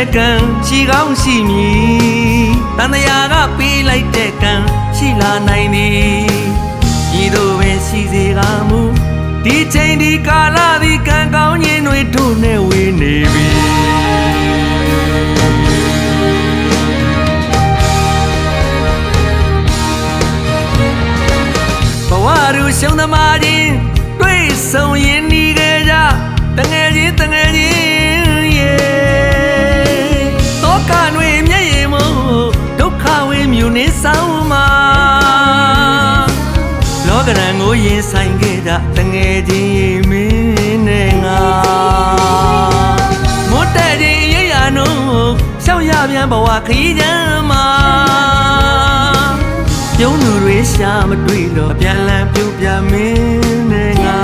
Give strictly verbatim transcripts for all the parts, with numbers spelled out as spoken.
ကံရှိကောင်းရှိမည်တန်တရားကပေးလိုက်တဲ့ကံရှိလာနိုင်သည်ဤသို့ပဲရှိစေကမူဒီချိန်ဒီကာလဒီကံကောင်းခြင်းတွေတို့နဲ့ဝေးနေပြီဘဝရူရှုံးသမားချင်းတွေ့ဆုံရင်ဤကြကြတငယ်ချင်းတငယ်ချင်းရေတောကနွေမျက်ရည်မို့ဒုက္ခဝေမြူနေဆောင်မှာလောကရန်ကိုရင်ဆိုင်ခဲ့ကြတငယ်ချင်းမင်းနဲ့ငါမို့တဲ့ချင်းရရနုံရှောက်ရပြန်ဘဝခရီးချမ်းမှာပြုံးသူတွေရှာမတွေ့တော့အပြန်လန်းပြုတ်ပြမင်းနဲ့ငါ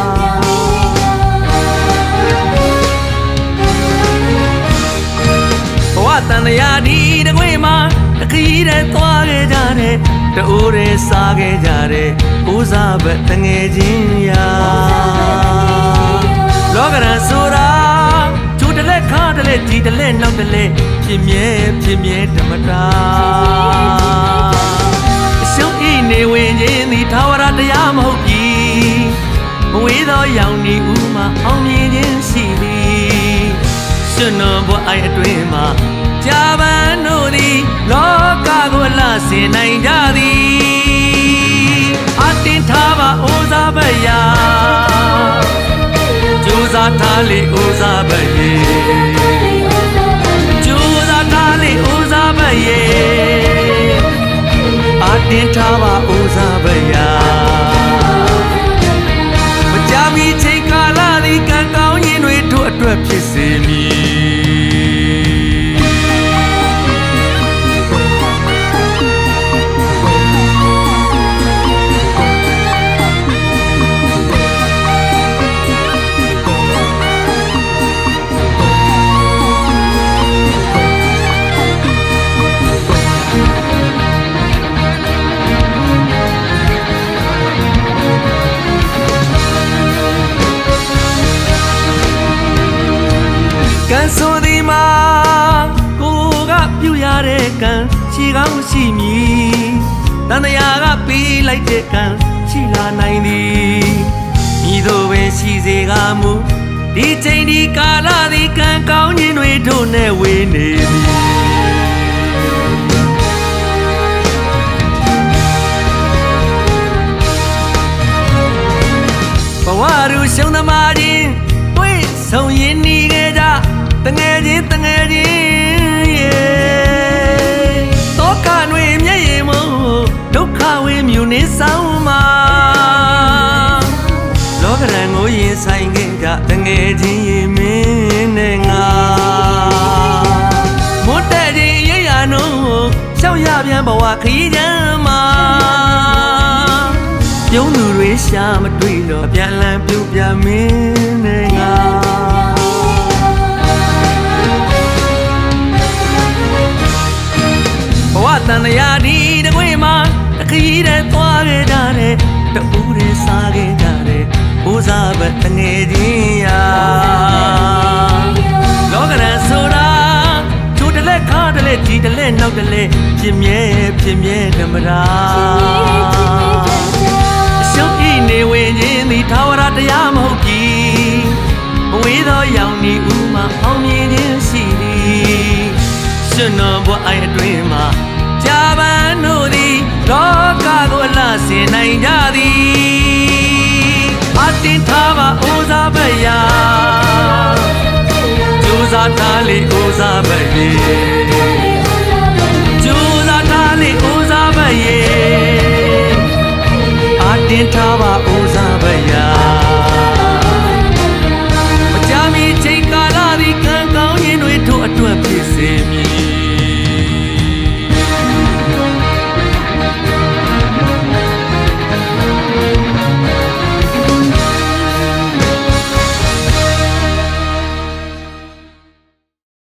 ဘဝတန်ရာဒီတကွေးမှာတခီးတဲ့သွားခဲ့ကြတဲ့တူရဲစားခဲ့ကြတဲ့ဦးစားပဲတငယ်ချင်းရာလောကရန်ဆိုတာကျူတလက်ခါတလက်ဒီတလက်နောက်တလက်ဖြစ်မြဲဖြစ်မြဲဓမ္မတာရှုံးဤနေဝင်ခြင်းဒီသာဝရတရားမဟုတ်ပြီမဝေးသောရောင်နေဥမှာအောင်မြင်ခြင်းရှိသည်ရှင်တော်ဘဝအိုင်အတွင်းမှာကြာပန်တို့သည်လောကကိုလှဆင်နိုင်ကြသည်အတင်ထားပါဩဇာပယာကြိုးစားထားလေဩဇာပယေကြိုးစားထားလေဩဇာပယေအတင်ထားပါဩဇာပယာမကြမီချိန်ကာလသည်ကံကောင်းခြင်းတွေတို့အတွက်ဖြစ်စေမည်ကံဆိုသည်မှာကိုကပြုရတဲ့ကံရှိကောင်းရှိမည်တန်တရားကပေးလိုက်တဲ့ကံရှိလာနိုင်သည်ဤသို့ပဲရှိစေကမူဒီချိန်ဒီကာလဒီကံကောင်းခြင်းတွေတို့နဲ့ဝေးနေသည်ဘဝရူရှုံးသမားချင်းတွေ့ဆုံရင်ဤခဲ့ကြတငယ်ချင်းတငယ်ချင်းရေတောကနွေမျက်ရည်မို့ဒုက္ခဝေမြူနေဆောင်မှာလောကရန်ကိုရင်ဆိုင်ခဲ့ကြတငယ်ချင်းမင်းနဲ့ငါမို့တဲ့ချင်းရရနုံရှောက်ရပြန်ဘဝခရီးချမ်းမှာပြုံးသူတွေရှာမတွေ့တော့ပြန်လန်းပြုတ်ပြမင်းနဲ့ငါဘဝတန်ရာဒီတကွေးမှာတခီးတဲ့သွားခဲ့ကြတဲ့တူရဲစားခဲ့ကြတဲ့ဦးစားပဲတငယ်ချင်းရာလောကရန်ဆိုတာကျူတလက်ခါတလက်ဒီတလက်နောက်တလက်ဖြစ်မြဲဖြစ်မြဲဓမ္မတာရှုံးဤနေဝင်ခြင်းဒီသာဝရတရားမဟုတ်ပြီမဝေးသောရောင်နေဥမှာအောင်မြင်ခြင်းရှိသည်ရှင်တော်ဘဝအိုင်အတွင်းမှာကြာပန်တို့သည်လောကကိုလှဆင်နိုင်ကြသည်အတင်ထားပါဩဇာပယာကြိုးစားထားလေဩဇာပယေ